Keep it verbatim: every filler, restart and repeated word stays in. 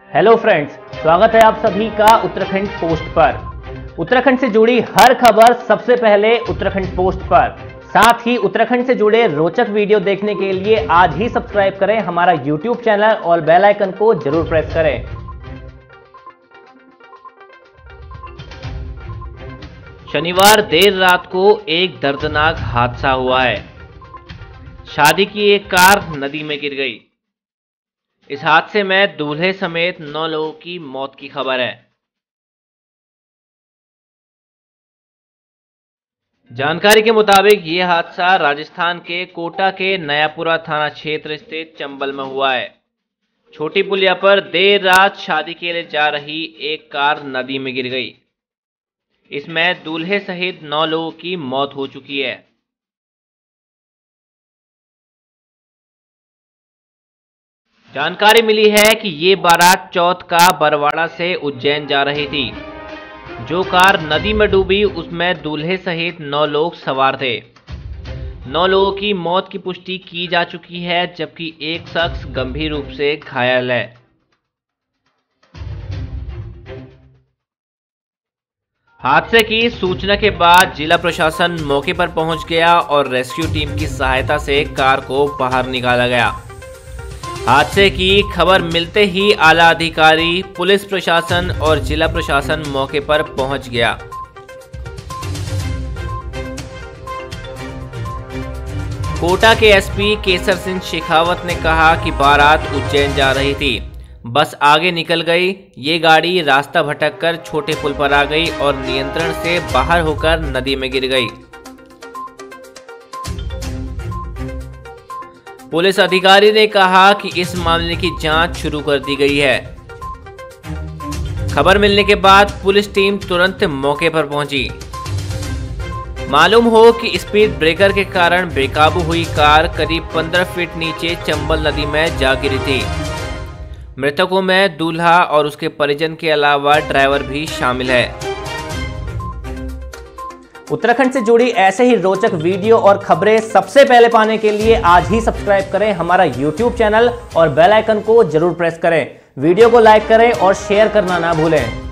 Hello friends, स्वागत है आप सभी का उत्तराखंड पोस्ट पर। उत्तराखंड से जुड़ी हर खबर सबसे पहले उत्तराखंड पोस्ट पर। साथ ही उत्तराखंड से जुड़े रोचक वीडियो देखने के लिए आज ही सब्सक्राइब करें हमारा यूट्यूब चैनल और बेल आइकन को जरूर प्रेस करें। शनिवार देर रात को एक दर्दनाक हादसा हुआ है। शादी की एक कार नदी में गिर गई। इस हादसे में दूल्हे समेत नौ लोगों की मौत की खबर है। जानकारी के मुताबिक यह हादसा राजस्थान के कोटा के नयापुरा थाना क्षेत्र स्थित चंबल में हुआ है। छोटी पुलिया पर देर रात शादी के लिए जा रही एक कार नदी में गिर गई। इसमें दूल्हे सहित नौ लोगों की मौत हो चुकी है। जानकारी मिली है कि ये बारात चौथ का बरवाड़ा से उज्जैन जा रही थी। जो कार नदी में डूबी उसमें दूल्हे सहित नौ लोग सवार थे। नौ लोगों की मौत की पुष्टि की जा चुकी है, जबकि एक शख्स गंभीर रूप से घायल है। हादसे की सूचना के बाद जिला प्रशासन मौके पर पहुंच गया और रेस्क्यू टीम की सहायता से कार को बाहर निकाला गया। हादसे की खबर मिलते ही आला अधिकारी, पुलिस प्रशासन और जिला प्रशासन मौके पर पहुंच गया। कोटा के एसपी केसर सिंह शेखावत ने कहा कि बारात उज्जैन जा रही थी। बस आगे निकल गई। ये गाड़ी रास्ता भटककर छोटे पुल पर आ गई और नियंत्रण से बाहर होकर नदी में गिर गई। पुलिस अधिकारी ने कहा कि इस मामले की जांच शुरू कर दी गई है। खबर मिलने के बाद पुलिस टीम तुरंत मौके पर पहुंची। मालूम हो कि स्पीड ब्रेकर के कारण बेकाबू हुई कार करीब पंद्रह फीट नीचे चंबल नदी में जा गिरी थी। मृतकों में दूल्हा और उसके परिजन के अलावा ड्राइवर भी शामिल है। उत्तराखंड से जुड़ी ऐसे ही रोचक वीडियो और खबरें सबसे पहले पाने के लिए आज ही सब्सक्राइब करें हमारा यूट्यूब चैनल और बेल आइकन को जरूर प्रेस करें। वीडियो को लाइक करें और शेयर करना ना भूलें।